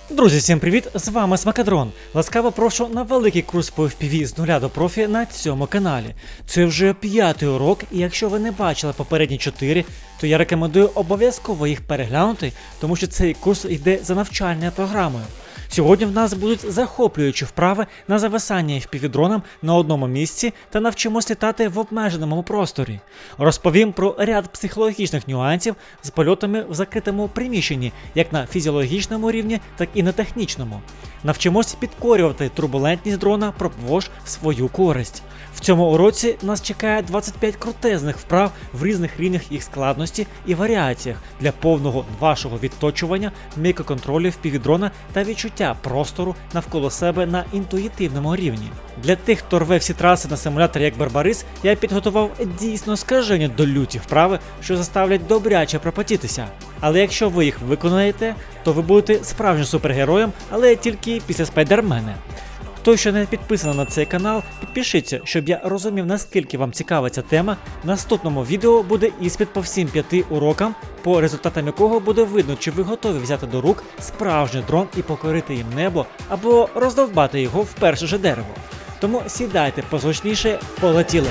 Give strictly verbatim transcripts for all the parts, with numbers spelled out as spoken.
Друзі, всім привіт! З вами Смакадрон. Ласкаво прошу на великий курс по еф пі ві з нуля до профі на цьому каналі. Це вже п'ятий урок, і якщо ви не бачили попередні чотири, то я рекомендую обов'язково їх переглянути, тому що цей курс йде за навчальною програмою. Сьогодні в нас будуть захоплюючі вправи на зависання еф пі ві-дроном на одному місці та навчимось літати в обмеженому просторі. Розповім про ряд психологічних нюансів з польотами в закритому приміщенні, як на фізіологічному рівні, так і на технічному. Навчимось підкорювати турбулентність дрона пропвож в свою користь. В цьому уроці нас чекає двадцять п'ять крутезних вправ в різних рівнях їх складності і варіаціях для повного вашого відточування, мікроконтролю еф пі ві-дрона та відчуття простору навколо себе на інтуїтивному рівні. Для тих, хто рве всі траси на симуляторі як Барбарис, я підготував дійсно скажені до люті вправи, що заставлять добряче пропотітися. Але якщо ви їх виконаєте, то ви будете справжнім супергероєм, але тільки після Спайдермена. Хто ще не підписаний на цей канал, підпишіться, щоб я розумів, наскільки вам цікава ця тема. В наступному відео буде іспит по всім п'яти урокам, по результатам якого буде видно, чи ви готові взяти до рук справжній дрон і покорити їм небо, або роздовбати його в перше же дерево. Тому сідайте позручніше, полетіли!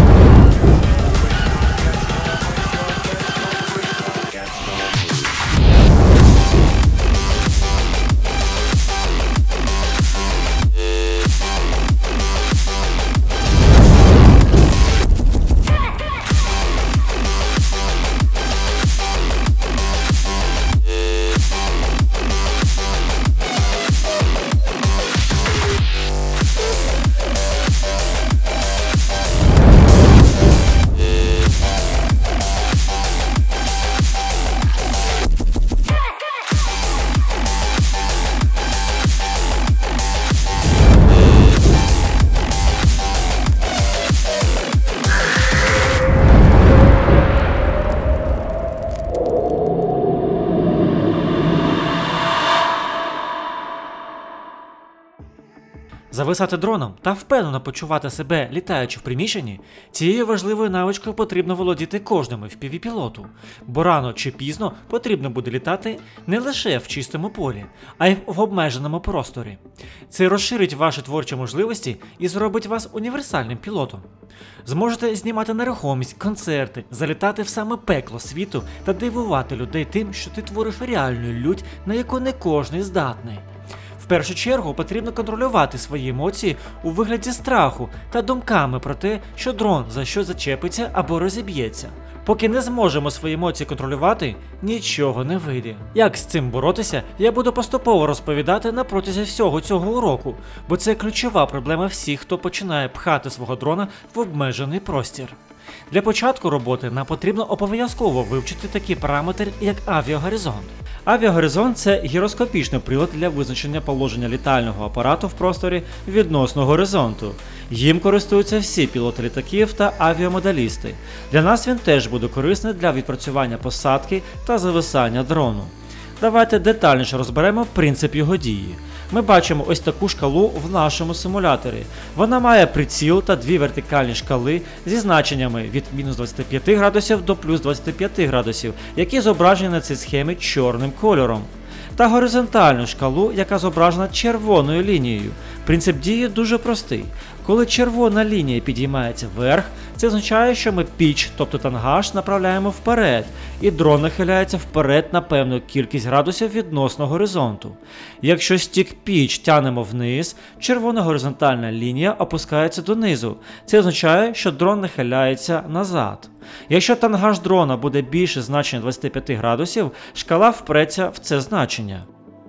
Зависати дроном та впевнено почувати себе, літаючи в приміщенні, цією важливою навичкою потрібно володіти кожному еф пі ві-пілоту, бо рано чи пізно потрібно буде літати не лише в чистому полі, а й в обмеженому просторі. Це розширить ваші творчі можливості і зробить вас універсальним пілотом. Зможете знімати нерухомість, концерти, залітати в саме пекло світу та дивувати людей тим, що ти твориш реальну лють, на яку не кожний здатний. В першу чергу потрібно контролювати свої емоції у вигляді страху та думками про те, що дрон за що зачепиться або розіб'ється. Поки не зможемо свої емоції контролювати, нічого не вийде. Як з цим боротися, я буду поступово розповідати на протязі всього цього уроку, бо це ключова проблема всіх, хто починає пхати свого дрона в обмежений простір. Для початку роботи нам потрібно обов'язково вивчити такі параметри, як авіагоризонт. Авіагоризонт – це гіроскопічний прилад для визначення положення літального апарату в просторі відносно горизонту. Їм користуються всі пілоти літаків та авіамоделісти. Для нас він теж буде корисний для відпрацювання посадки та зависання дрону. Давайте детальніше розберемо принцип його дії. Ми бачимо ось таку шкалу в нашому симуляторі. Вона має приціл та дві вертикальні шкали зі значеннями від мінус двадцяти п'яти градусів до плюс двадцяти п'яти градусів, які зображені на цій схемі чорним кольором. Та горизонтальну шкалу, яка зображена червоною лінією. Принцип дії дуже простий. Коли червона лінія підіймається вверх, це означає, що ми піч, тобто тангаж, направляємо вперед, і дрон нахиляється вперед на певну кількість градусів відносно горизонту. Якщо стік піч тянемо вниз, червона горизонтальна лінія опускається донизу. Це означає, що дрон нахиляється назад. Якщо тангаж дрона буде більше значення двадцяти п'яти градусів, шкала впреться в це значення.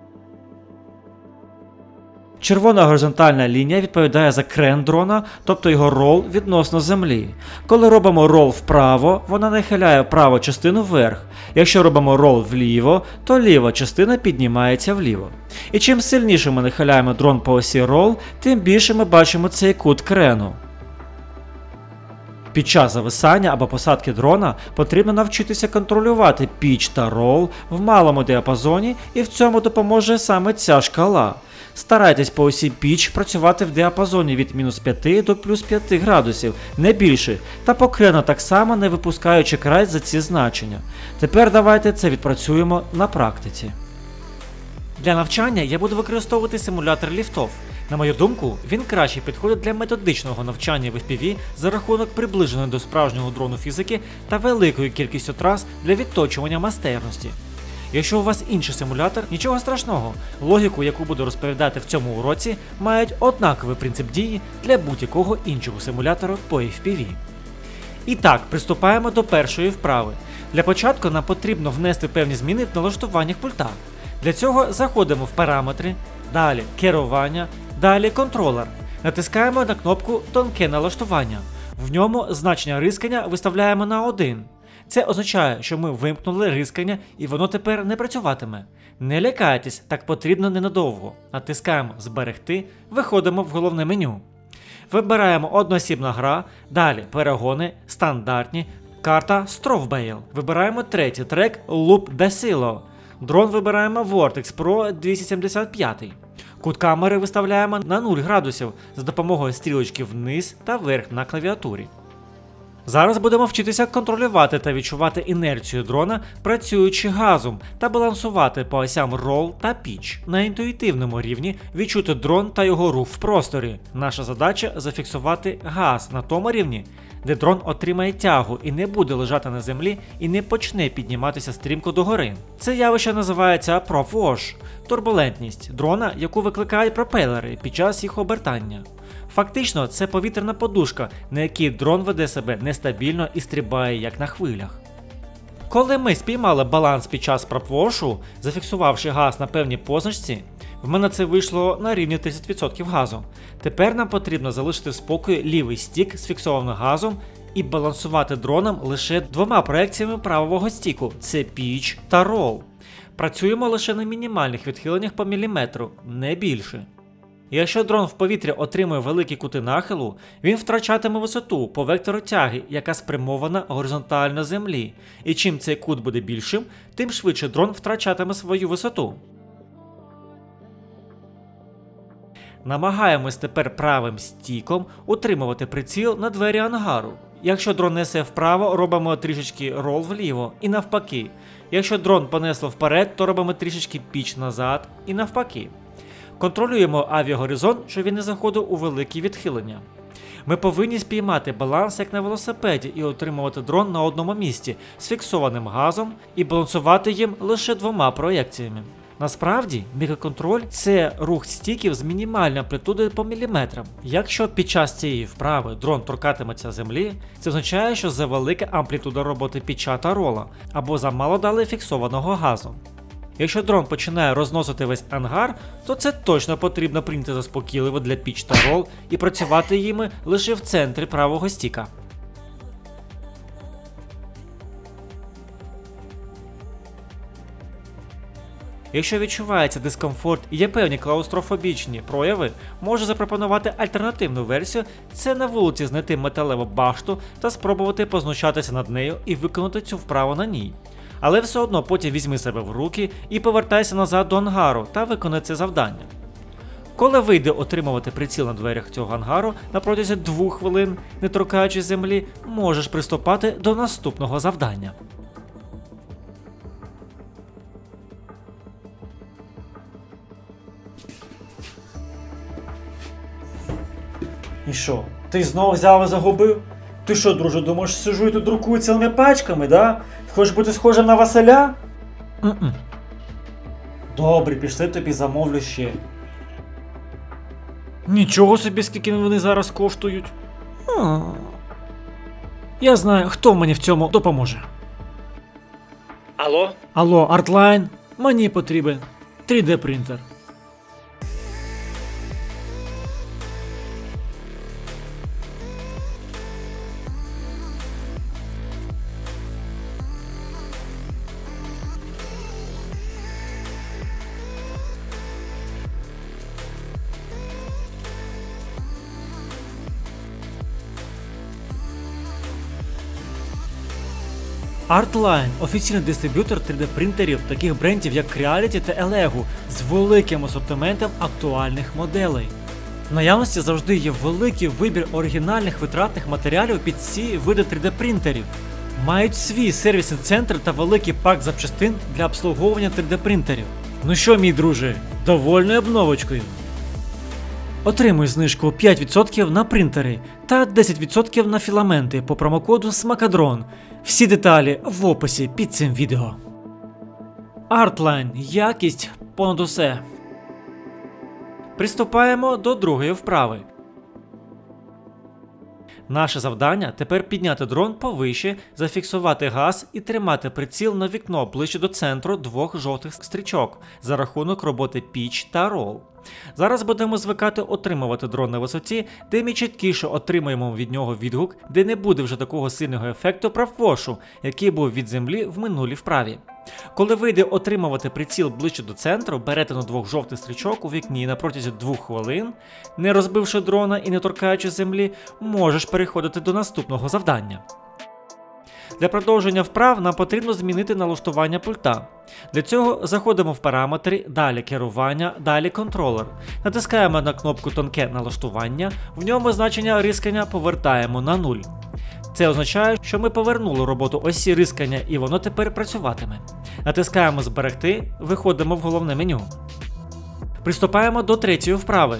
Червона горизонтальна лінія відповідає за крен дрона, тобто його рол відносно землі. Коли робимо рол вправо, вона нахиляє праву частину вверх. Якщо робимо рол вліво, то ліва частина піднімається вліво. І чим сильніше ми нахиляємо дрон по осі рол, тим більше ми бачимо цей кут крену. Під час зависання або посадки дрона потрібно навчитися контролювати піч та рол в малому діапазоні, і в цьому допоможе саме ця шкала. Старайтесь по осі піч працювати в діапазоні від мінус п'яти до плюс п'яти градусів, не більше, та по крену так само не випускаючи край за ці значення. Тепер давайте це відпрацюємо на практиці. Для навчання я буду використовувати симулятор ліфтов. На мою думку, він краще підходить для методичного навчання в еф пі ві за рахунок приближеної до справжнього дрону фізики та великою кількістю трас для відточування майстерності. Якщо у вас інший симулятор, нічого страшного, логіку, яку буду розповідати в цьому уроці, мають однаковий принцип дії для будь-якого іншого симулятора по еф пі ві. І так, приступаємо до першої вправи. Для початку нам потрібно внести певні зміни в налаштуваннях пульта. Для цього заходимо в параметри, далі керування, далі контролер. Натискаємо на кнопку «Тонке налаштування». В ньому значення рискання виставляємо на один. Це означає, що ми вимкнули рискання і воно тепер не працюватиме. Не лякайтесь, так потрібно ненадовго. Натискаємо «Зберегти», виходимо в головне меню. Вибираємо одноосібна гра, далі перегони, стандартні, карта Strovbale. Вибираємо третій трек Loop de Silo. Дрон вибираємо Vortex Pro двісті сімдесят п'ять. Кут камери виставляємо на нуль градусів за допомогою стрілочки вниз та вверх на клавіатурі. Зараз будемо вчитися контролювати та відчувати інерцію дрона, працюючи газом, та балансувати по осям Roll та Pitch. На інтуїтивному рівні відчути дрон та його рух в просторі. Наша задача зафіксувати газ на тому рівні, де дрон отримає тягу і не буде лежати на землі і не почне підніматися стрімко догори. Це явище називається Prop Wash – турбулентність дрона, яку викликають пропелери під час їх обертання. Фактично, це повітряна подушка, на якій дрон веде себе нестабільно і стрибає як на хвилях. Коли ми спіймали баланс під час пропвошу, зафіксувавши газ на певній позначці, в мене це вийшло на рівні тридцять відсотків газу. Тепер нам потрібно залишити в спокої лівий стік з фіксованим газом і балансувати дроном лише двома проекціями правого стіку – це Pitch та Roll. Працюємо лише на мінімальних відхиленнях по міліметру, не більше. Якщо дрон в повітрі отримує великі кути нахилу, він втрачатиме висоту по вектору тяги, яка спрямована горизонтально землі. І чим цей кут буде більшим, тим швидше дрон втрачатиме свою висоту. Намагаємось тепер правим стіком утримувати приціл на двері ангару. Якщо дрон несе вправо, робимо трішечки рол вліво і навпаки. Якщо дрон понесло вперед, то робимо трішечки піч назад і навпаки. Контролюємо авіагоризонт, щоб він не заходив у великі відхилення. Ми повинні спіймати баланс як на велосипеді і отримувати дрон на одному місці з фіксованим газом і балансувати їм лише двома проєкціями. Насправді, мікроконтроль – це рух стіків з мінімальною амплітудою по міліметрам. Якщо під час цієї вправи дрон торкатиметься землі, це означає, що завелика амплітуда роботи піча та рола, або замало дали фіксованого газу. Якщо дрон починає розносити весь ангар, то це точно потрібно прийняти заспокійливо для піч та рол і працювати їми лише в центрі правого стіка. Якщо відчувається дискомфорт і є певні клаустрофобічні прояви, можу запропонувати альтернативну версію – це на вулиці знайти металеву башту та спробувати познущатися над нею і виконати цю вправу на ній. Але все одно потім візьми себе в руки і повертайся назад до ангару та виконай це завдання. Коли вийде отримувати приціл на дверях цього ангару на протязі двох хвилин, не торкаючись землі, можеш приступати до наступного завдання. І що, ти знову взяв і загубив? Ти що, друже, думаєш, сижу і тут друкую цілими пачками, да? Хочеш бути схожим на Василя? Mm-mm. Добре, пішли тобі замовлю ще. Нічого собі, скільки вони зараз коштують. Я знаю, хто мені в цьому допоможе. Алло? Алло, Artline, мені потрібен три де принтер. Artline – офіційний дистриб'ютор три де принтерів таких брендів як Creality та Elego з великим асортиментом актуальних моделей. В наявності завжди є великий вибір оригінальних витратних матеріалів під ці види три де принтерів. Мають свій сервісний центр та великий пак запчастин для обслуговування три де принтерів. Ну що, мій друже, довольний обновочкою? Отримуй знижку п'ять відсотків на принтери та десять відсотків на філаменти по промокоду смакадрон. Всі деталі в описі під цим відео. Artline. Якість понад усе. Приступаємо до другої вправи. Наше завдання тепер підняти дрон повище, зафіксувати газ і тримати приціл на вікно ближче до центру двох жовтих стрічок за рахунок роботи Pitch та Roll. Зараз будемо звикати отримувати дрон на висоті, де ми чіткіше отримаємо від нього відгук, де не буде вже такого сильного ефекту правфошу, який був від землі в минулій вправі. Коли вийде отримувати приціл ближче до центру, перетину двох жовтих стрічок у вікні на протязі двох хвилин, не розбивши дрона і не торкаючи землі, можеш переходити до наступного завдання. Для продовження вправ нам потрібно змінити налаштування пульта. Для цього заходимо в параметри, далі керування, далі контролер. Натискаємо на кнопку тонке налаштування, в ньому значення рискання повертаємо на нуль. Це означає, що ми повернули роботу осі рискання і воно тепер працюватиме. Натискаємо зберегти, виходимо в головне меню. Приступаємо до третьої вправи.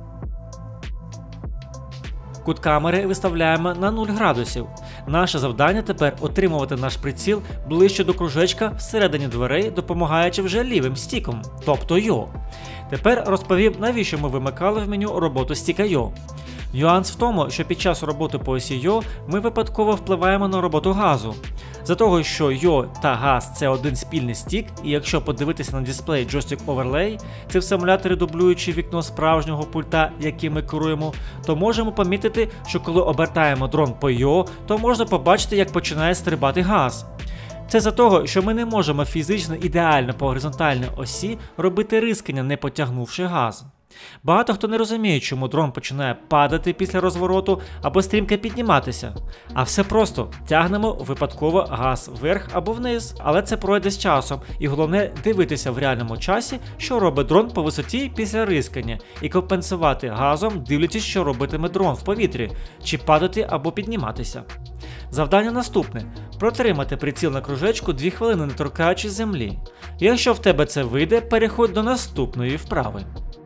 Кут камери виставляємо на нуль градусів. Наше завдання тепер отримувати наш приціл ближче до кружечка всередині дверей, допомагаючи вже лівим стіком, тобто йо. Тепер розповім, навіщо ми вимикали в меню роботу стіка йо. Нюанс в тому, що під час роботи по осі йо ми випадково впливаємо на роботу газу. За того, що йо та газ – це один спільний стік, і якщо подивитися на дисплей Joystick Overlay, це в симуляторі дублюючи вікно справжнього пульта, яким ми керуємо, то можемо помітити, що коли обертаємо дрон по йо, то можна побачити, як починає стрибати газ. Це за того, що ми не можемо фізично ідеально по горизонтальній осі робити рискання, не потягнувши газ. Багато хто не розуміє, чому дрон починає падати після розвороту або стрімко підніматися. А все просто, тягнемо випадково газ вверх або вниз, але це пройде з часом, і головне дивитися в реальному часі, що робить дрон по висоті після рискання, і компенсувати газом, дивлячись, що робитиме дрон в повітрі, чи падати або підніматися. Завдання наступне – протримати приціл на кружечку дві хвилини, не торкаючись землі. Якщо в тебе це вийде, переходь до наступної вправи.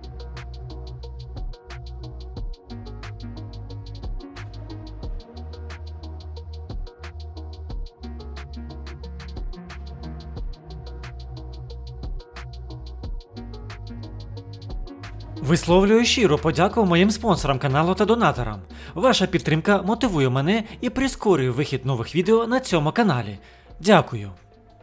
Висловлюю щиро подяку моїм спонсорам каналу та донаторам. Ваша підтримка мотивує мене і прискорює вихід нових відео на цьому каналі. Дякую.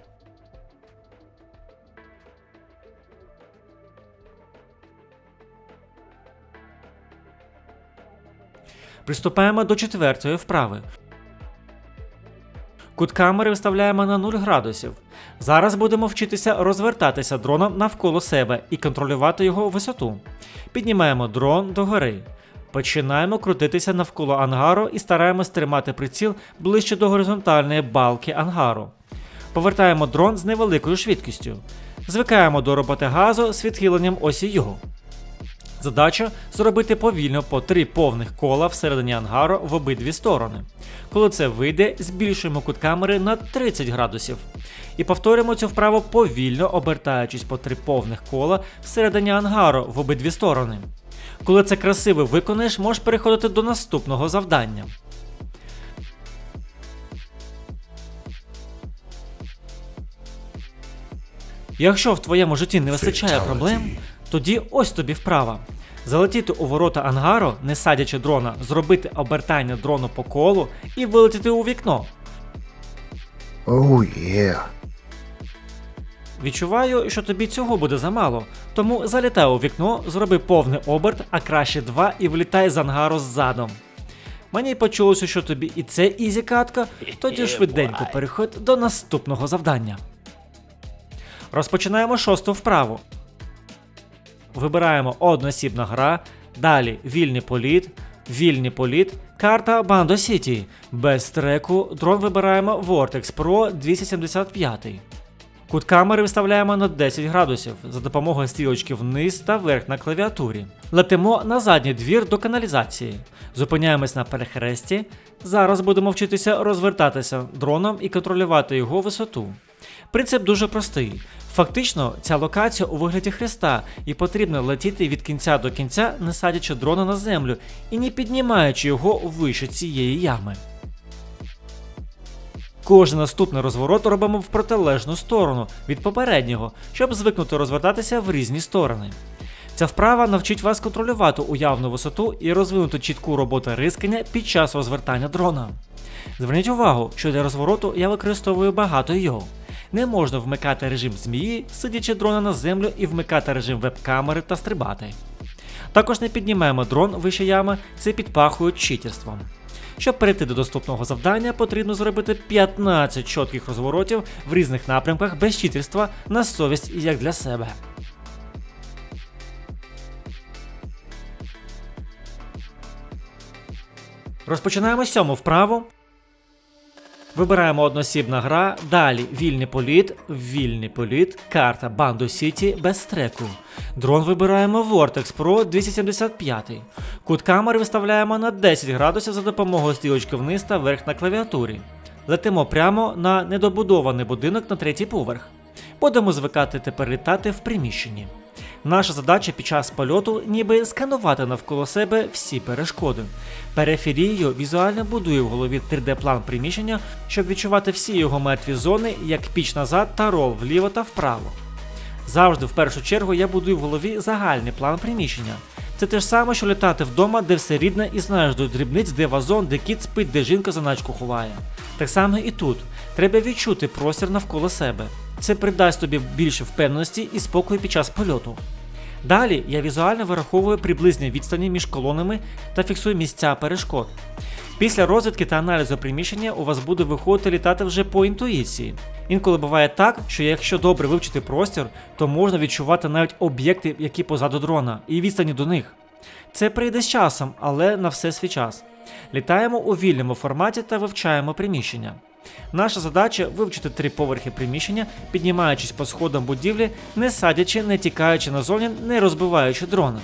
Приступаємо до четвертої вправи. Кут камери виставляємо на нуль градусів. Зараз будемо вчитися розвертатися дроном навколо себе і контролювати його висоту. Піднімаємо дрон догори. Починаємо крутитися навколо ангару і стараємось тримати приціл ближче до горизонтальної балки ангару. Повертаємо дрон з невеликою швидкістю. Звикаємо до роботи газу з відхиленням осі його. Задача – зробити повільно по три повних кола всередині ангару в обидві сторони. Коли це вийде, збільшуємо кут камери на тридцять градусів. І повторюємо цю вправу повільно, обертаючись по три повних кола всередині ангару в обидві сторони. Коли це красиво виконаєш, можеш переходити до наступного завдання. Якщо в твоєму житті не вистачає проблем, тоді ось тобі вправа. Залетіти у ворота ангару, не садячи дрона, зробити обертання дрону по колу і вилетіти у вікно. Oh, yeah. Відчуваю, що тобі цього буде замало, тому залітай у вікно, зроби повний оберт, а краще два і влітай з ангару ззадом. Мені почулося, що тобі і це ізі катка, тоді швиденько переходь до наступного завдання. Розпочинаємо шосту вправу. Вибираємо одноосібна гра, далі вільний політ, вільний політ, карта Bando City. Без треку дрон вибираємо Vortex Pro двісті сімдесят п'ять. Кут камери виставляємо на десять градусів за допомогою стрілочки вниз та вверх на клавіатурі. Летимо на задній двір до каналізації. Зупиняємось на перехресті. Зараз будемо вчитися розвертатися дроном і контролювати його висоту. Принцип дуже простий. Фактично, ця локація у вигляді хреста, і потрібно летіти від кінця до кінця, не садячи дрона на землю і не піднімаючи його вище цієї ями. Кожен наступний розворот робимо в протилежну сторону від попереднього, щоб звикнути розвертатися в різні сторони. Ця вправа навчить вас контролювати уявну висоту і розвинути чітку роботу рискання під час розвертання дрона. Зверніть увагу, що для розвороту я використовую багато йоу. Не можна вмикати режим змії, сидячи дрона на землю, і вмикати режим веб-камери та стрибати. Також не піднімаємо дрон вище ями, це підпахує читерством. Щоб перейти до доступного завдання, потрібно зробити п'ятнадцять чітких розворотів в різних напрямках без читерства на совість як для себе. Розпочинаємо сьому вправу. Вибираємо одноосібна гра, далі вільний політ, вільний політ, карта Bando City без треку. Дрон вибираємо Vortex Pro двісті сімдесят п'ять. Кут камери виставляємо на десять градусів за допомогою стрілочки вниз та вверх на клавіатурі. Летимо прямо на недобудований будинок на третій поверх. Будемо звикати тепер літати в приміщенні. Наша задача під час польоту ніби сканувати навколо себе всі перешкоди. Периферією візуально будує в голові три де-план приміщення, щоб відчувати всі його мертві зони, як піч назад та рол вліво та вправо. Завжди в першу чергу я будую в голові загальний план приміщення. Це те ж саме, що літати вдома, де все рідне і знаєш до дрібниць, де вазон, де кіт спить, де жінка заначку ховає. Так само і тут. Треба відчути простір навколо себе. Це придасть тобі більше впевненості і спокою під час польоту. Далі я візуально вираховую приблизні відстані між колонами та фіксую місця перешкод. Після розвідки та аналізу приміщення у вас буде виходити літати вже по інтуїції. Інколи буває так, що якщо добре вивчити простір, то можна відчувати навіть об'єкти, які позаду дрона, і відстані до них. Це прийде з часом, але на все свій час. Літаємо у вільному форматі та вивчаємо приміщення. Наша задача – вивчити три поверхи приміщення, піднімаючись по сходам будівлі, не садячи, не тікаючи назовні, не розбиваючи дрона.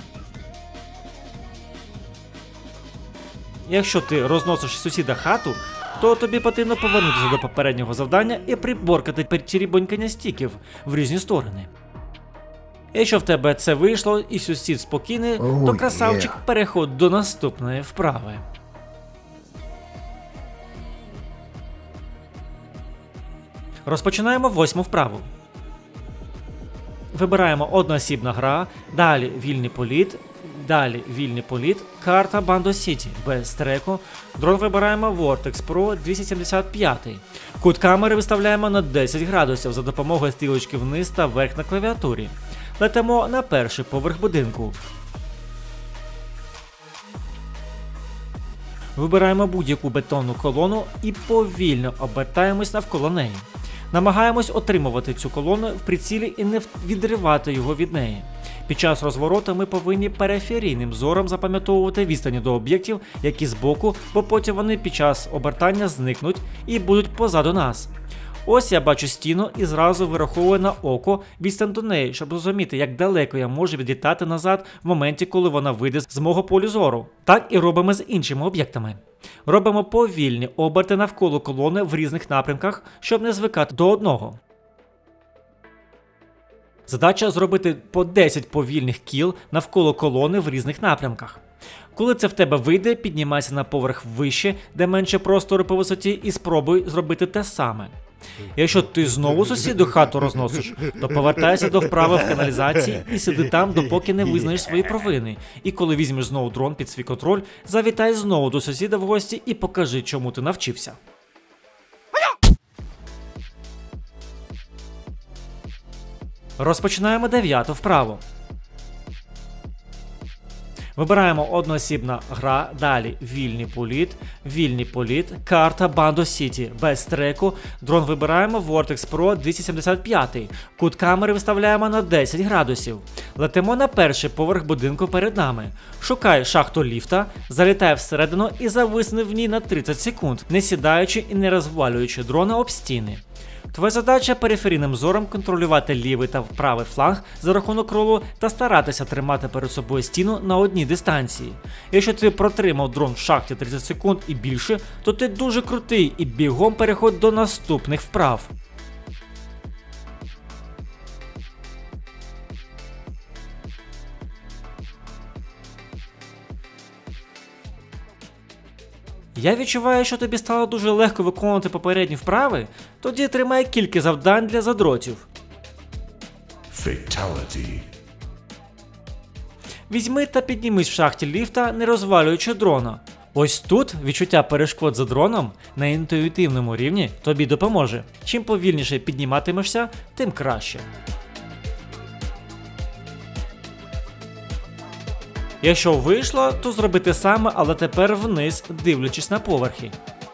Якщо ти розносиш сусіда хату, то тобі потрібно повернутися до попереднього завдання і приборкати перетірібонькання стіків в різні сторони. Якщо в тебе це вийшло і сусід спокійний, то красавчик, переходь до наступної вправи. Розпочинаємо восьму вправу. Вибираємо одноосібна гра, далі вільний політ, далі вільний політ, карта Bando City без треку, дрон вибираємо Vortex Pro двісті сімдесят п'ять. Кут камери виставляємо на десять градусів за допомогою стрілочки вниз та вверх на клавіатурі. Летимо на перший поверх будинку. Вибираємо будь-яку бетонну колону і повільно обертаємось навколо неї. Намагаємось отримувати цю колону в прицілі і не відривати його від неї. Під час розвороту ми повинні периферійним зором запам'ятовувати відстані до об'єктів, які збоку, бо потім вони під час обертання зникнуть і будуть позаду нас. Ось я бачу стіну і зразу вираховую на око відстань до неї, щоб розуміти, як далеко я можу відлітати назад в моменті, коли вона вийде з мого полю зору. Так і робимо з іншими об'єктами. Робимо повільні оберти навколо колони в різних напрямках, щоб не звикати до одного. Задача зробити по десять повільних кіл навколо колони в різних напрямках. Коли це в тебе вийде, піднімайся на поверх вище, де менше простору по висоті, і спробуй зробити те саме. Якщо ти знову сусіду хату розносиш, то повертайся до вправи в каналізації і сиди там, допоки не визнаєш свої провини. І коли візьмеш знову дрон під свій контроль, завітай знову до сусіда в гості і покажи, чому ти навчився. Розпочинаємо дев'яту вправу. Вибираємо одноосібна гра, далі вільний політ, вільний політ, карта Bando City без треку, дрон вибираємо Vortex Pro двісті сімдесят п'ять, кут камери виставляємо на десять градусів. Летимо на перший поверх будинку перед нами. Шукай шахту ліфта, залітай всередину і зависни в ній на тридцять секунд, не сідаючи і не розвалюючи дрона об стіни. Твоя задача периферійним зором контролювати лівий та правий фланг за рахунок ролу та старатися тримати перед собою стіну на одній дистанції. Якщо ти протримав дрон в шахті тридцять секунд і більше, то ти дуже крутий і бігом переходь до наступних вправ. Я відчуваю, що тобі стало дуже легко виконувати попередні вправи, тоді тримай кілька завдань для задротів. Fatality. Візьми та піднімись в шахті ліфта, не розвалюючи дрона. Ось тут відчуття перешкод за дроном на інтуїтивному рівні тобі допоможе. Чим повільніше підніматимешся, тим краще. Якщо вийшло, то зроби те саме, але тепер вниз, дивлячись на поверхи.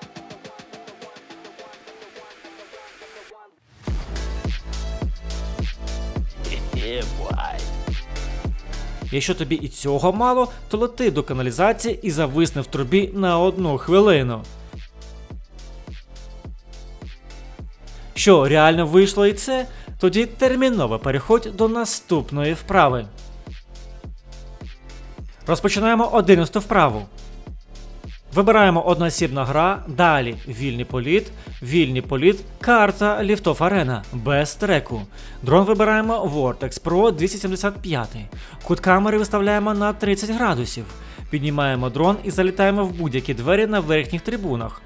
Якщо тобі і цього мало, то лети до каналізації і зависни в трубі на одну хвилину. Що, реально вийшло і це? Тоді терміново переходь до наступної вправи. Розпочинаємо одинадцяту вправу. Вибираємо одноосібна гра, далі вільний політ, вільний політ, карта Ліфтов Арена, без треку. Дрон вибираємо Vortex Pro двісті сімдесят п'ять. Кут камери виставляємо на тридцять градусів. Піднімаємо дрон і залітаємо в будь-які двері на верхніх трибунах.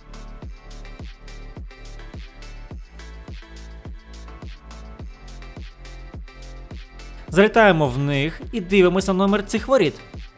Залітаємо в них і дивимося на номер цих воріт.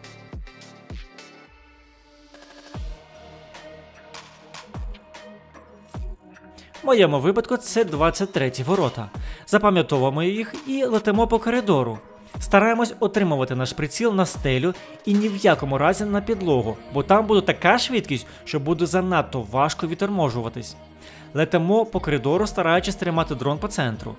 В моєму випадку це двадцять треті ворота. Запам'ятовуємо їх і летимо по коридору. Стараємось отримувати наш приціл на стелю і ні в якому разі на підлогу, бо там буде така швидкість, що буде занадто важко відторможуватись. Летимо по коридору, стараючись тримати дрон по центру.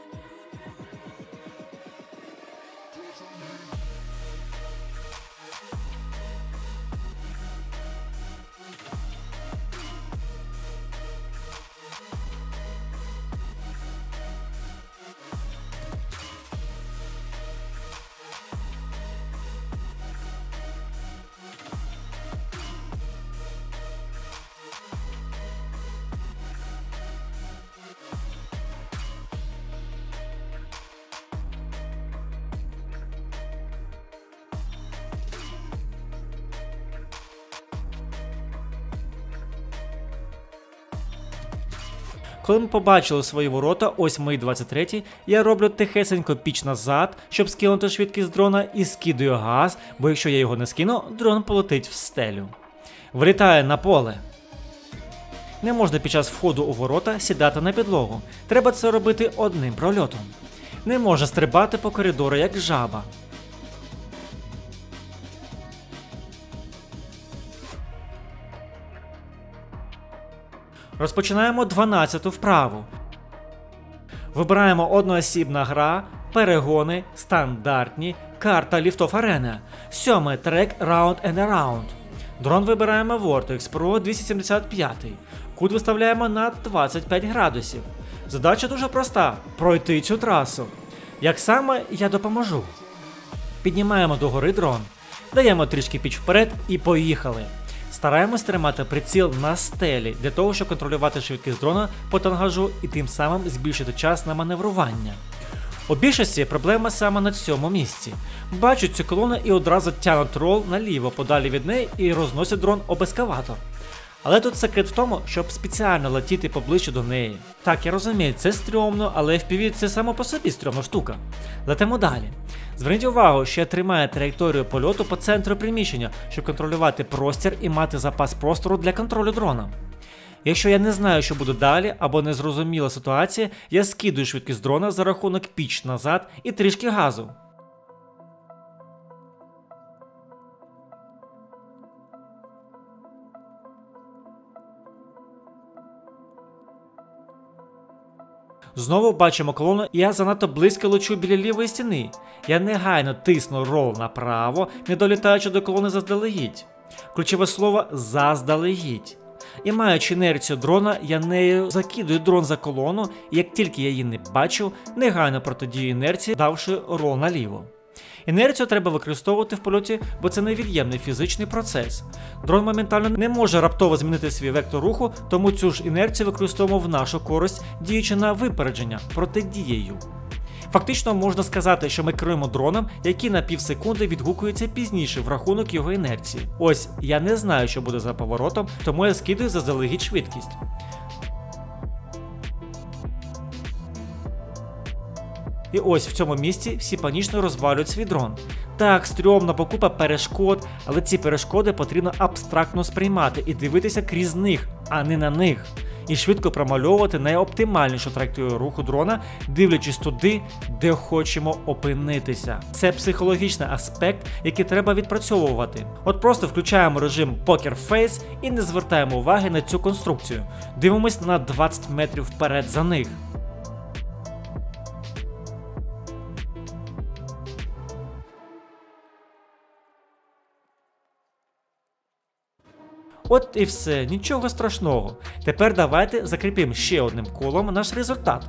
Коли ми побачили свої ворота, ось мої двадцять треті, я роблю тихесенько піч назад, щоб скинути швидкість дрона, і скидаю газ, бо якщо я його не скину, дрон полетить в стелю. Вилітає на поле. Не можна під час входу у ворота сідати на підлогу. Треба це робити одним прольотом. Не можна стрибати по коридору як жаба. Розпочинаємо дванадцяту вправу. Вибираємо одноосібна гра, перегони, стандартні, карта Ліфтов Арена, сьомий трек Round and Around. Дрон вибираємо Vortex Pro двісті сімдесят п'ять. Кут виставляємо на двадцять п'ять градусів. Задача дуже проста – пройти цю трасу. Як саме, я допоможу. Піднімаємо догори дрон, даємо трішки піч вперед і поїхали. Стараємось тримати приціл на стелі, для того, щоб контролювати швидкість дрона по тангажу і тим самим збільшити час на маневрування. У більшості проблема саме на цьому місці. Бачать цю колону і одразу тянуть рол наліво, подалі від неї і розносять дрон об ескаватор. Але тут секрет в тому, щоб спеціально летіти поближче до неї. Так, я розумію, це стрьомно, але еф пі ві це само по собі стрьомна штука. Летимо далі. Зверніть увагу, що я тримаю траєкторію польоту по центру приміщення, щоб контролювати простір і мати запас простору для контролю дрона. Якщо я не знаю, що буде далі, або незрозуміла ситуація, я скидую швидкість дрона за рахунок піч назад і трішки газу. Знову бачимо колону, і я занадто близько лечу біля лівої стіни. Я негайно тисну рол направо, не долітаючи до колони заздалегідь. Ключове слово «заздалегідь». І маючи інерцію дрона, я нею закидую дрон за колону, і як тільки я її не бачу, негайно протидію інерції, давши рол наліво. Інерцію треба використовувати в польоті, бо це невід'ємний фізичний процес. Дрон моментально не може раптово змінити свій вектор руху, тому цю ж інерцію використовуємо в нашу користь, діючи на випередження, протидією. Фактично можна сказати, що ми керуємо дроном, який на півсекунди відгукується пізніше в рахунок його інерції. Ось, я не знаю, що буде за поворотом, тому я скидаю заздалегідь швидкість. І ось в цьому місці всі панічно розвалюють свій дрон. Так, стрьомна покупа перешкод, але ці перешкоди потрібно абстрактно сприймати і дивитися крізь них, а не на них. І швидко промальовувати найоптимальнішу траєкторію руху дрона, дивлячись туди, де хочемо опинитися. Це психологічний аспект, який треба відпрацьовувати. От просто включаємо режим Poker Face і не звертаємо уваги на цю конструкцію. Дивимось на двадцять метрів вперед за них. От і все, нічого страшного. Тепер давайте закріпимо ще одним колом наш результат.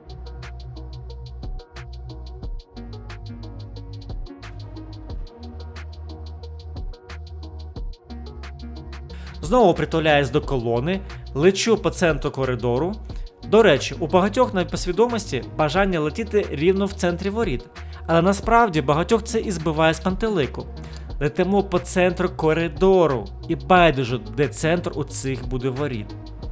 Знову притуляюсь до колони, лечу по центру коридору. До речі, у багатьох на підсвідомості бажання летіти рівно в центрі воріт, але насправді багатьох це і збиває з пантелику. Летимо по центру коридору, і байдуже, де центр у цих буде воріт.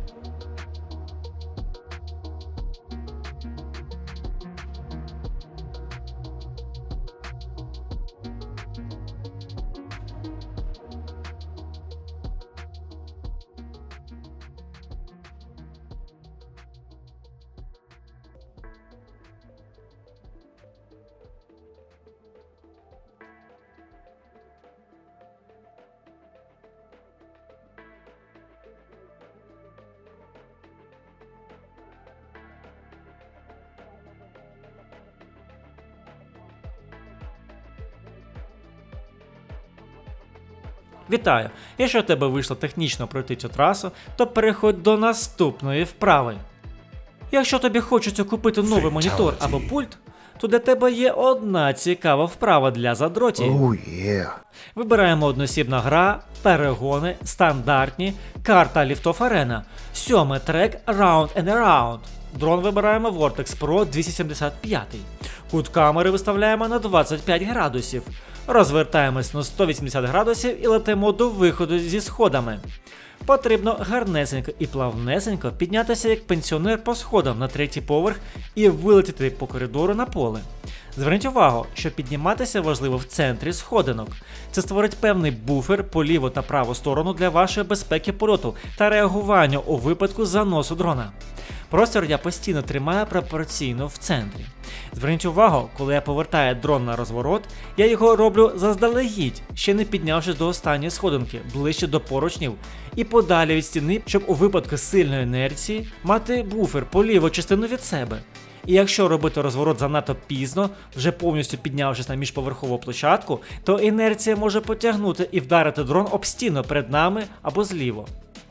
Вітаю! Якщо у тебе вийшло технічно пройти цю трасу, то переходь до наступної вправи. Якщо тобі хочеться купити новий монітор або пульт, то для тебе є одна цікава вправа для задротів. Oh, yeah. Вибираємо одноосібна гра, перегони, стандартні, карта Lift Off Arena, сьомий трек Round and Around. Дрон вибираємо Vortex Pro двісті сімдесят п'ять. Кут камери виставляємо на двадцять п'ять градусів. Розвертаємось на сто вісімдесят градусів і летимо до виходу зі сходами. Потрібно гарнесенько і плавнесенько піднятися як пенсіонер по сходам на третій поверх і вилетіти по коридору на поле. Зверніть увагу, що підніматися важливо в центрі сходинок. Це створить певний буфер по ліву та праву сторону для вашої безпеки польоту та реагування у випадку заносу дрона. Простір я постійно тримаю пропорційно в центрі. Зверніть увагу, коли я повертаю дрон на розворот, я його роблю заздалегідь, ще не піднявшись до останньої сходинки, ближче до поручнів, і подалі від стіни, щоб у випадку сильної інерції мати буфер по ліву частину від себе. І якщо робити розворот занадто пізно, вже повністю піднявшись на міжповерхову площадку, то інерція може потягнути і вдарити дрон об стіну перед нами або зліво.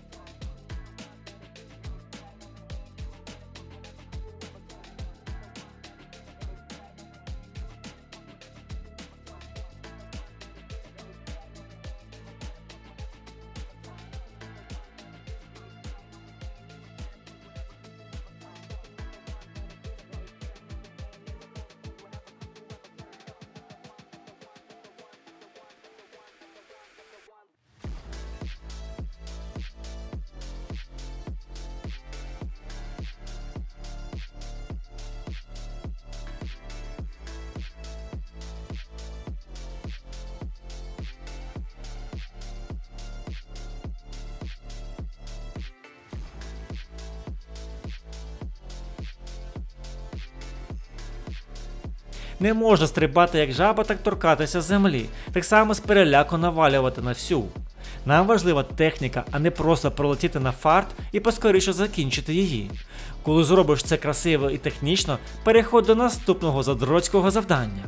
Не можна стрибати як жаба, так торкатися землі, так само з переляку навалювати на всю. Нам важлива техніка, а не просто пролетіти на фарт і поскоріше закінчити її. Коли зробиш це красиво і технічно, переходь до наступного задротського завдання.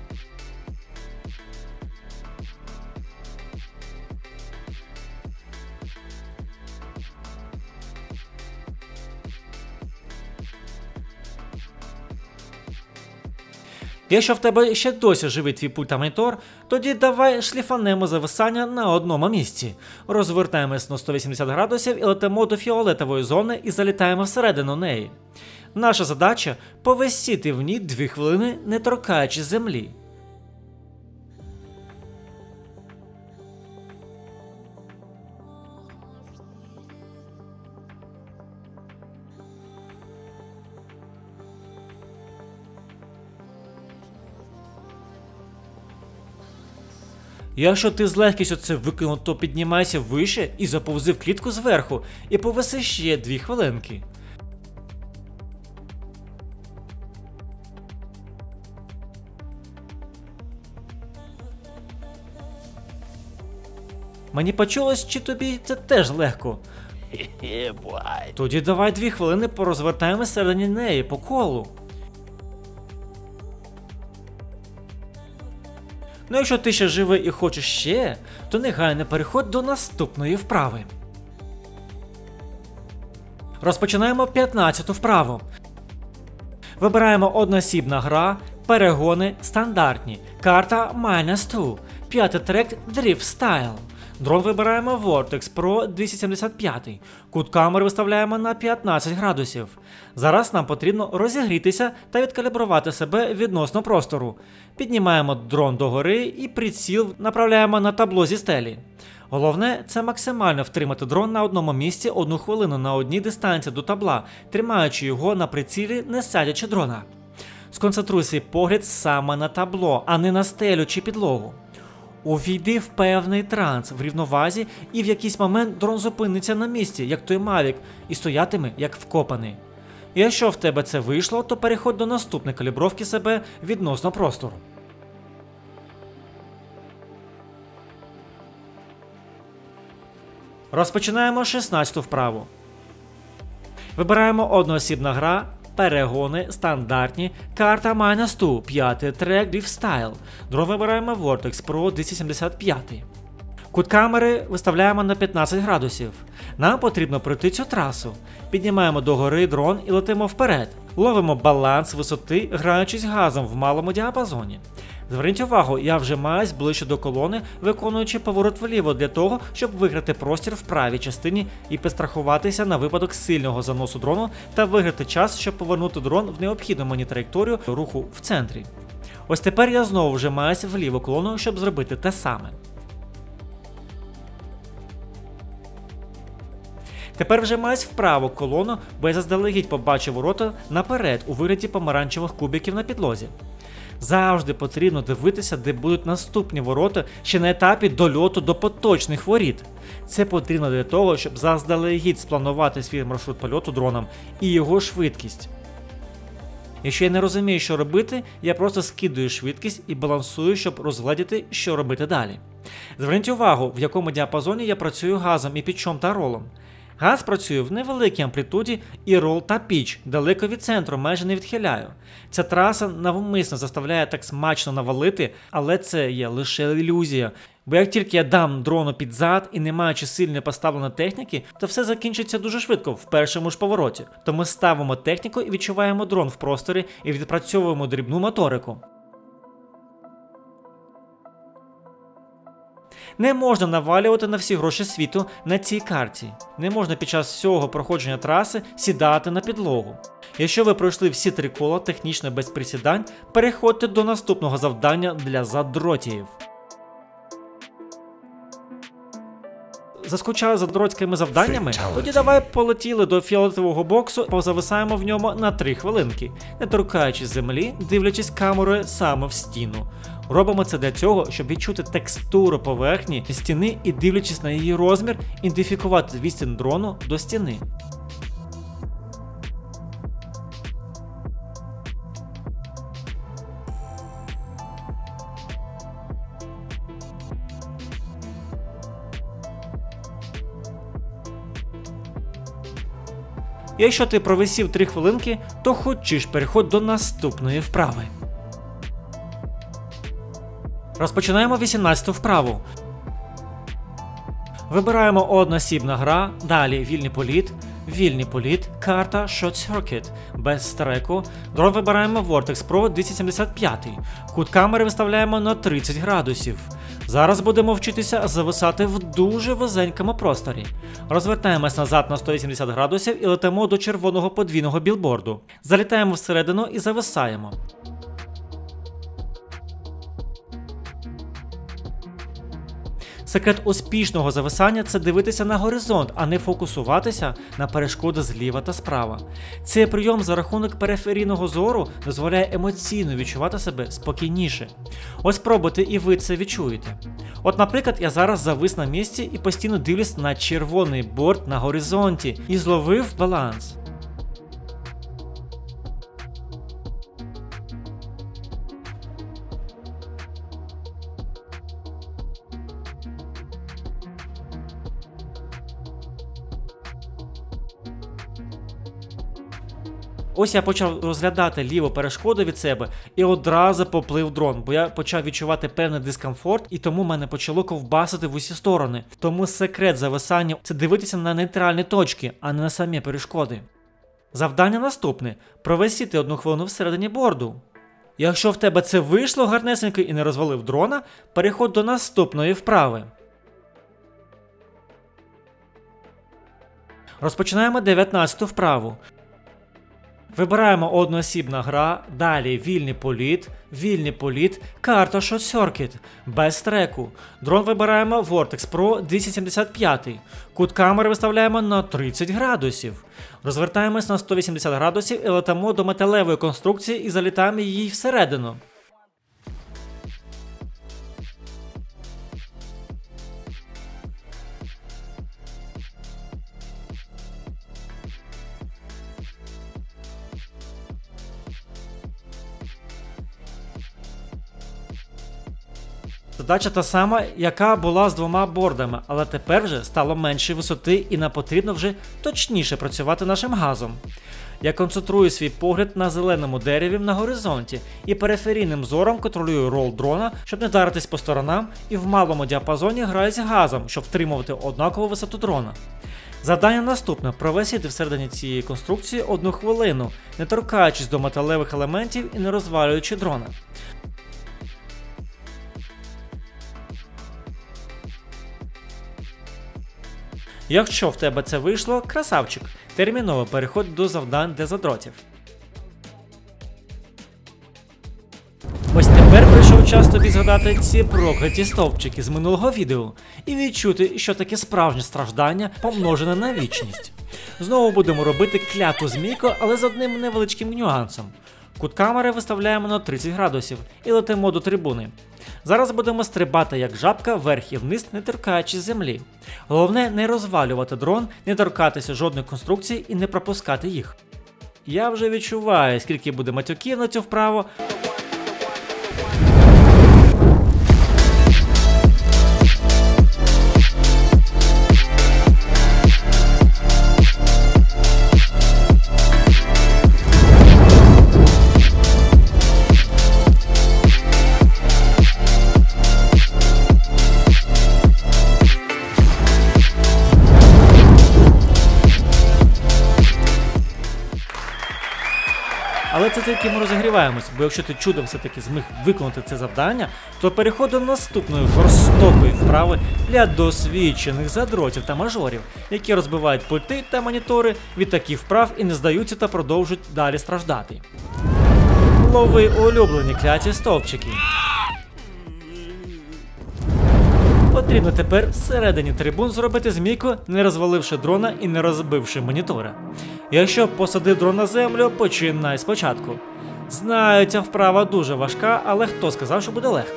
Якщо в тебе ще досі живий твій пульт та монітор, тоді давай шліфанемо зависання на одному місці. Розвертаємось на сто вісімдесят градусів і летимо до фіолетової зони і залітаємо всередину неї. Наша задача – повисіти в ній дві хвилини, не торкаючись землі. Якщо ти з легкістю це викинув, то піднімайся вище і заповзи в клітку зверху, і повиси ще дві хвилинки. Мені почулось, чи тобі це теж легко? Тоді давай дві хвилини порозвертаємо всередині неї по колу. Ну якщо ти ще живий і хочеш ще, то негайно переходь до наступної вправи. Розпочинаємо п'ятнадцяту вправу. Вибираємо одноосібна гра, перегони стандартні, карта мінус два, п'ятий трек Drift Style. Дрон вибираємо Vortex Pro двісті сімдесят п'ять, кут камери виставляємо на п'ятнадцять градусів. Зараз нам потрібно розігрітися та відкалібрувати себе відносно простору. Піднімаємо дрон догори і приціл направляємо на табло зі стелі. Головне – це максимально втримати дрон на одному місці одну хвилину на одній дистанції до табла, тримаючи його на прицілі, не садячи дрона. Сконцентруй свій погляд саме на табло, а не на стелю чи підлогу. Увійди в певний транс в рівновазі, і в якийсь момент дрон зупиниться на місці, як той Mavic, і стоятиме, як вкопаний. Якщо в тебе це вийшло, то переходь до наступної калібровки себе відносно простору. Розпочинаємо шістнадцяту вправу. Вибираємо одноосібна гра, перегони стандартні, карта мінус два, п'ятий трек Drift Style. Дрон вибираємо Vortex Pro двісті сімдесят п'ять. Кут камери виставляємо на п'ятнадцять градусів. Нам потрібно пройти цю трасу. Піднімаємо догори дрон і летимо вперед. Ловимо баланс висоти, граючись газом в малому діапазоні. Зверніть увагу, я вжимаюсь ближче до колони, виконуючи поворот вліво для того, щоб виграти простір в правій частині і підстрахуватися на випадок сильного заносу дрону та виграти час, щоб повернути дрон в необхідну мені траєкторію руху в центрі. Ось тепер я знову вжимаюсь в ліву колону, щоб зробити те саме. Тепер вжимаюсь в праву колону, бо я заздалегідь побачив ворота наперед у вигляді помаранчевих кубиків на підлозі. Завжди потрібно дивитися, де будуть наступні ворота ще на етапі дольоту до поточних воріт. Це потрібно для того, щоб заздалегідь спланувати свій маршрут польоту дроном і його швидкість. Якщо я не розумію, що робити, я просто скидую швидкість і балансую, щоб розгледіти, що робити далі. Зверніть увагу, в якому діапазоні я працюю газом і пітчом та ролом. Газ працює в невеликій амплітуді і рол та піч далеко від центру майже не відхиляю. Ця траса навмисно заставляє так смачно навалити, але це є лише ілюзія. Бо як тільки я дам дрону під зад і не маючи сильної поставленої техніки, то все закінчиться дуже швидко в першому ж повороті. То ми ставимо техніку і відчуваємо дрон в просторі і відпрацьовуємо дрібну моторику. Не можна навалювати на всі гроші світу на цій карті. Не можна під час всього проходження траси сідати на підлогу. Якщо ви пройшли всі три кола технічно без присідань, переходьте до наступного завдання для задротів. Заскучали за дротськими завданнями? Тоді давай полетіли до фіолетового боксу, позависаємо в ньому на три хвилинки, не торкаючись землі, дивлячись камерою саме в стіну. Робимо це для цього, щоб відчути текстуру поверхні стіни і, дивлячись на її розмір, ідентифікувати відстань дрону до стіни. Якщо ти провисів три хвилинки, то хочеш переходь до наступної вправи. Розпочинаємо вісімнадцяту вправу. Вибираємо одноосібна гра, далі вільний політ, вільний політ, карта Short Circuit, без треку. Дрон вибираємо Vortex Pro двісті сімдесят п'ять. Кут камери виставляємо на тридцять градусів. Зараз будемо вчитися зависати в дуже вузенькому просторі. Розвертаємось назад на сто вісімдесят градусів і летимо до червоного подвійного білборду. Залітаємо всередину і зависаємо. Секрет успішного зависання – це дивитися на горизонт, а не фокусуватися на перешкоди зліва та справа. Цей прийом за рахунок периферійного зору дозволяє емоційно відчувати себе спокійніше. Ось пробуйте і ви це відчуєте. От, наприклад, я зараз завис на місці і постійно дивлюсь на червоний борт на горизонті і зловив баланс. Ось я почав розглядати ліву перешкоду від себе і одразу поплив дрон, бо я почав відчувати певний дискомфорт і тому мене почало ковбасити в усі сторони. Тому секрет зависання – це дивитися на нейтральні точки, а не на самі перешкоди. Завдання наступне – провисіти одну хвилину всередині борду. Якщо в тебе це вийшло гарнесенько і не розвалив дрона, переходь до наступної вправи. Розпочинаємо дев'ятнадцяту вправу. Вибираємо одноосібна гра, далі вільний політ, вільний політ, карта Shot Circuit, без треку. Дрон вибираємо Vortex Pro двісті сімдесят п'ять. Кут камери виставляємо на тридцять градусів. Розвертаємось на сто вісімдесят градусів і летимо до металевої конструкції і залітаємо її всередину. Задача та сама, яка була з двома бордами, але тепер вже стало менше висоти і нам потрібно вже точніше працювати нашим газом. Я концентрую свій погляд на зеленому дереві на горизонті і периферійним зором контролюю рол дрона, щоб не вдаритись по сторонам, і в малому діапазоні граю з газом, щоб втримувати однакову висоту дрона. Завдання наступне – провисіти всередині цієї конструкції одну хвилину, не торкаючись до металевих елементів і не розвалюючи дрона. Якщо в тебе це вийшло, красавчик, терміново переходь до завдань для задротів. Ось тепер прийшов час тобі згадати ці прокляті стовпчики з минулого відео і відчути, що таке справжнє страждання помножене на вічність. Знову будемо робити кляту змійку, але з одним невеличким нюансом. Кут камери виставляємо на тридцять градусів і летимо до трибуни. Зараз будемо стрибати як жабка вверх і вниз, не торкаючись землі. Головне не розвалювати дрон, не торкатися жодної конструкції і не пропускати їх. Я вже відчуваю, скільки буде матюків на цю вправу. Але це тільки ми розігріваємося, бо якщо ти чудом все-таки зміг виконати це завдання, то переход до наступної жорстокої вправи для досвідчених задротів та мажорів, які розбивають пульти та монітори від таких вправ і не здаються та продовжують далі страждати. Лови улюблені кляті стовпчики. Потрібно тепер всередині трибун зробити змійку, не розваливши дрона і не розбивши монітори. Якщо посадив дрон на землю, починай спочатку. Знаю, ця вправа дуже важка, але хто сказав, що буде легко?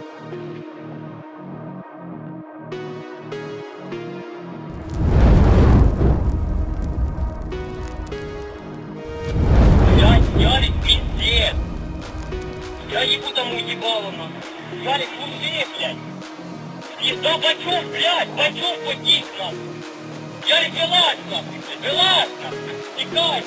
Блядь, Ярик, пиздец! Я ебу тому ебалу нахуй! Ярик, слушай, блядь! Езда бачок, блядь! Бачок подись нахуй! Ярик, вилазь нахуй! Вилазь нахуй! Тікай!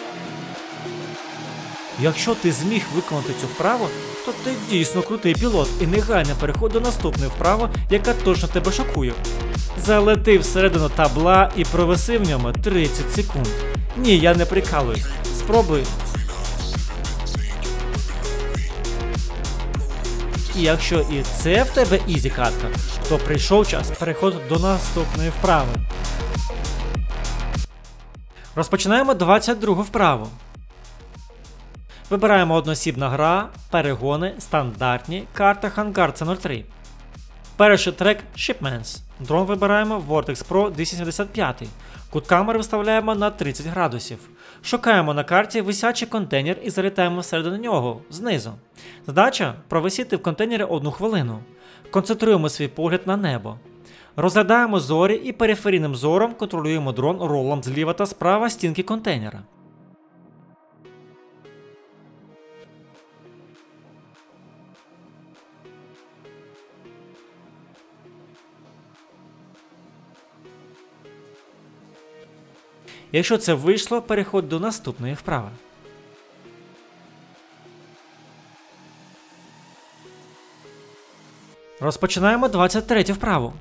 Якщо ти зміг виконати цю вправу, то ти дійсно крутий пілот і негайно переходь до наступної вправи, яка точно тебе шокує. Залети всередину табла і провиси в ньому тридцять секунд. Ні, я не прикалуюсь. Спробуй. І якщо і це в тебе ізі катка, то прийшов час переходити до наступної вправи. Розпочинаємо двадцять другу вправу. Вибираємо одноосібна гра, перегони, стандартні, карта Hangar Це нуль три. Перший трек Shipments. Дрон вибираємо Vortex Pro двісті сімдесят п'ять. Кут камери виставляємо на тридцять градусів. Шукаємо на карті висячий контейнер і залітаємо всередину нього, знизу. Задача – провисіти в контейнері одну хвилину. Концентруємо свій погляд на небо. Розглядаємо зорі і периферійним зором контролюємо дрон ролом зліва та справа стінки контейнера. Якщо це вийшло, переходь до наступної вправи. Розпочинаємо двадцять третю вправу.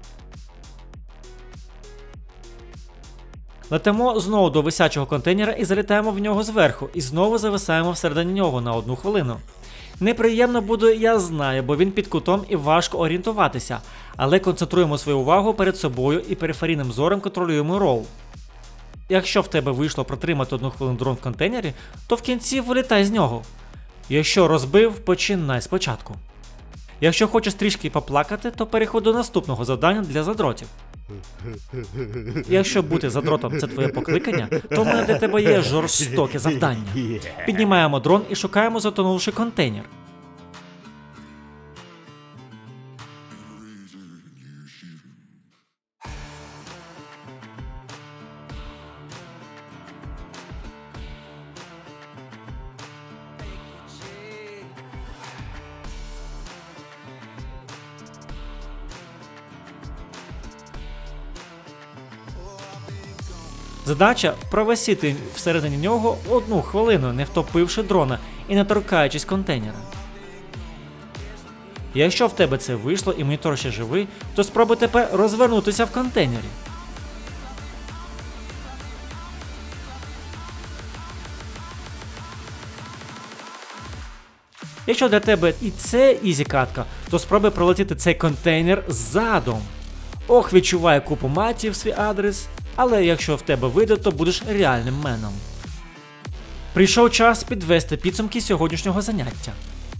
Летимо знову до висячого контейнера і залітаємо в нього зверху, і знову зависаємо всередині нього на одну хвилину. Неприємно буде, я знаю, бо він під кутом і важко орієнтуватися, але концентруємо свою увагу перед собою і периферійним зором контролюємо рол. Якщо в тебе вийшло протримати одну хвилину дрон в контейнері, то в кінці вилітай з нього. Якщо розбив, починай спочатку. Якщо хочеш трішки поплакати, то переходь до наступного завдання для задротів. Якщо бути задротом це твоє покликання, то в мене для тебе є жорстоке завдання. Піднімаємо дрон і шукаємо затонувший контейнер. Задача – провисіти всередині нього одну хвилину, не втопивши дрона і не торкаючись контейнера. Якщо в тебе це вийшло і монітор ще живий, то спробуй тепер розвернутися в контейнері. Якщо для тебе і це ізі катка, то спробуй пролетіти цей контейнер задом. Ох, відчуває купу матів свій адрес. Але якщо в тебе вийде, то будеш реальним меном. Прийшов час підвести підсумки сьогоднішнього заняття.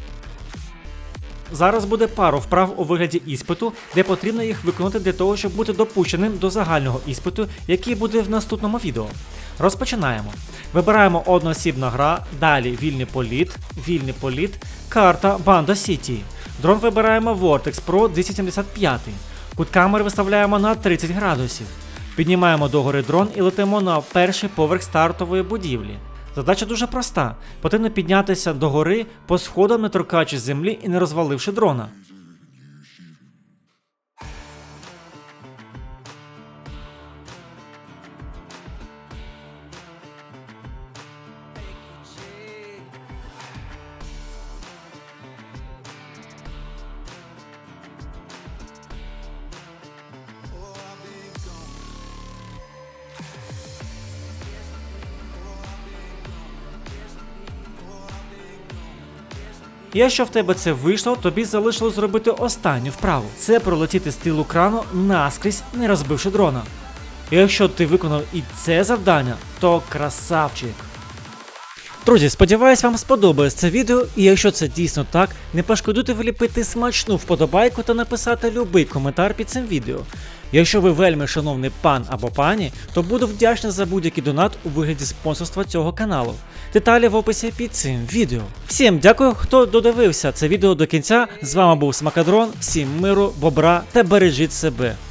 Зараз буде пару вправ у вигляді іспиту, де потрібно їх виконати для того, щоб бути допущеним до загального іспиту, який буде в наступному відео. Розпочинаємо. Вибираємо одноосібна гра, далі вільний політ, вільний політ, карта Банда Сіті. Дрон вибираємо Vortex Pro двісті сімдесят п'ять. Кут камери виставляємо на тридцять градусів. Піднімаємо догори дрон і летимо на перший поверх стартової будівлі. Задача дуже проста. Потрібно піднятися догори по сходам, не торкаючись землі і не розваливши дрона. Якщо в тебе це вийшло, тобі залишилось зробити останню вправу. Це пролетіти з тилу крану наскрізь, не розбивши дрона. І якщо ти виконав і це завдання, то красавчик. Друзі, сподіваюсь, вам сподобалось це відео, і якщо це дійсно так, не пошкодуйте вліпити смачну вподобайку та написати любий коментар під цим відео. Якщо ви вельми шановний пан або пані, то буду вдячний за будь-який донат у вигляді спонсорства цього каналу. Деталі в описі під цим відео. Всім дякую, хто додивився це відео до кінця. З вами був Смакадрон, всім миру, бобра та бережіть себе.